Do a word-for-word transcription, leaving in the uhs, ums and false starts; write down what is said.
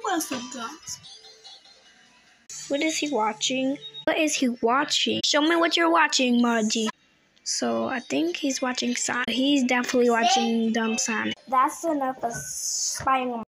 I forgot. What is he watching? What is he watching? Show me what you're watching, Margie. So I think he's watching Sonic. He's definitely watching Dumb Sonic. That's enough of spying on